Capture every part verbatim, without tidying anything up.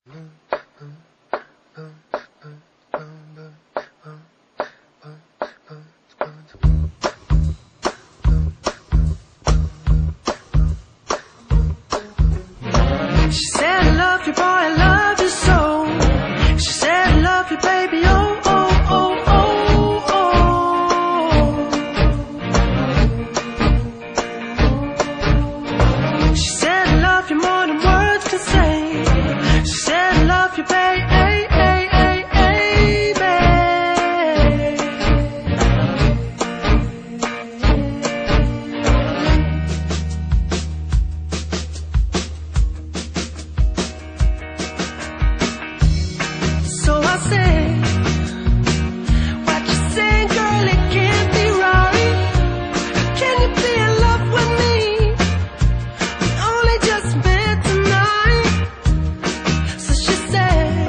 She said, I love you, boy, I love you so. She said, I love you, baby, oh, oh, oh, oh, oh. She said, I love you more than words can say. She said, I love you, baby, ay, ay, ay, ay, babe. So I say, what you saying, girl, it can't be right. Can you be in love with me? We only just met tonight. So she said,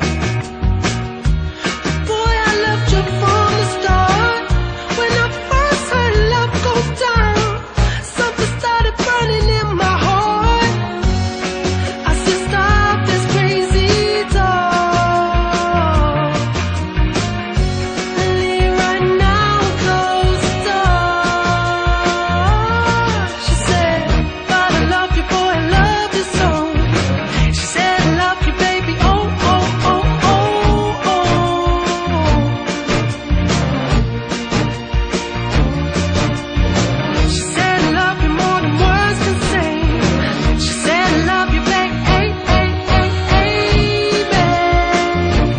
boy, I loved you from the start. When I first heard love go down, something started burning in my heart. I said, stop this crazy talk. Leave right now, close the door. She said, but I love you, boy, I love you so. She said, I love you, baby, oh, oh, oh, oh, oh. She said, I love you more than words can say. She said, I love you, babe, ay, ay, ay, ay, babe.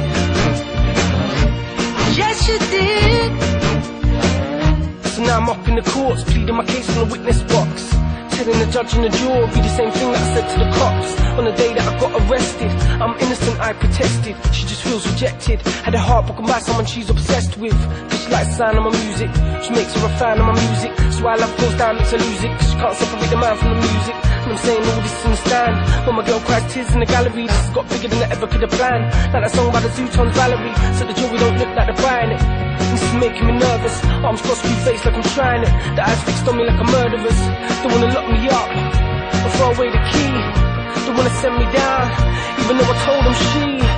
Yes, you did. So now I'm up in the courts, pleading my case on the witness box, telling the judge and the jury the same thing that I said to the cops on the day that I got arrested. I'm innocent, I protested. She just feels rejected. Had her heart broken by someone she's obsessed with, cause she likes the sound of my music. She makes her a fan of my music. So why love goes down, makes her lose it, cause she can't separate the man from the music. And I'm saying all this in the stand when my girl cries tears in the gallery. This has got bigger than I ever could have planned. Like that song by the Zootons, Valerie. So the jury don't look like they're buying it. This is making me nervous. Arms crossed, blue face like I'm trying it. The eyes fixed on me like a murderer's. They wanna lock me up or throw away the key. They wanna send me down, even though I told them she